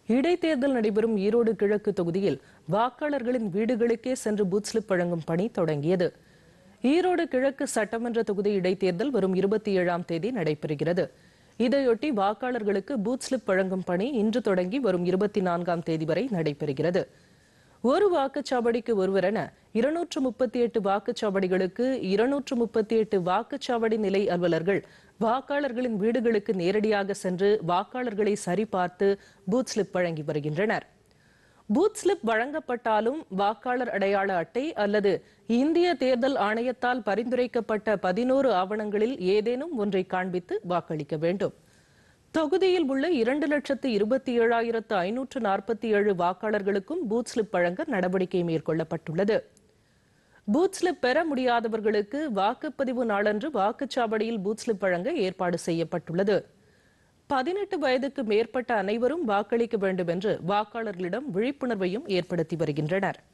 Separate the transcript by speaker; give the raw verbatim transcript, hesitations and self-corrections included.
Speaker 1: இடைத்தேர்தல் நடைபெறும் ஈரோடு கிழக்கு தொகுதியில் வாக்காளர்களின் வீடுகளுக்கே சென்று பூத் ஸ்லிப் வழங்கும் பணி தொடங்கியது. ஈரோடு கிழக்கு சட்டமன்ற தொகுதி இடைத்தேர்தல் வரும் இருபத்தி ஏழாம் தேதி நடைபெறுகிறது. இதையொட்டி வாக்காளர்களுக்கு பூத் ஸ்லிப் வழங்கும் பணி இன்று தொடங்கி வரும் இருபத்தி நான்காம் தேதி வரை நடைபெறுகிறது. ஒரு வாக்குச்சாவடிக்கு ஒருவர் என இருநூற்று முப்பத்தி எட்டு வாக்குச்சாவடிகளுக்கு இருநூற்று முப்பத்தி எட்டு வாக்குச்சாவடி நிலை அலுவலர்கள் வாக்காளர்களின் வீடுகளுக்கு நேரடியாக சென்று வாக்காளர்களை சரிபார்த்து பூத் ஸ்லிப் வழங்கி வருகின்றனர். பூத் ஸ்லிப் வழங்கப்பட்டாலும் வாக்காளர் அடையாள அட்டை அல்லது இந்திய தேர்தல் ஆணையத்தால் பரிந்துரைக்கப்பட்ட பதினோரு ஆவணங்களில் ஏதேனும் ஒன்றை காண்பித்து வாக்களிக்க வேண்டும். தொகுதியில் உள்ள இரண்டு லட்சத்து இருபத்தி ஏழாயிரத்து ஐநூற்று நாற்பத்தி ஏழு வாக்காளர்களுக்கும் பூத் ஸ்லிப் வழங்க நடவடிக்கை மேற்கொள்ளப்பட்டுள்ளது. பூத் ஸ்லிப் பெற முடியாதவர்களுக்கு வாக்குப்பதிவு நாளன்று வாக்குச்சாவடியில் பூத் ஸ்லிப் வழங்க ஏற்பாடு செய்யப்பட்டுள்ளது. பதினெட்டு வயதுக்கு மேற்பட்ட அனைவரும் வாக்களிக்க வேண்டும் என்று வாக்காளர்களிடம் விழிப்புணர்வையும் ஏற்படுத்தி வருகின்றனர்.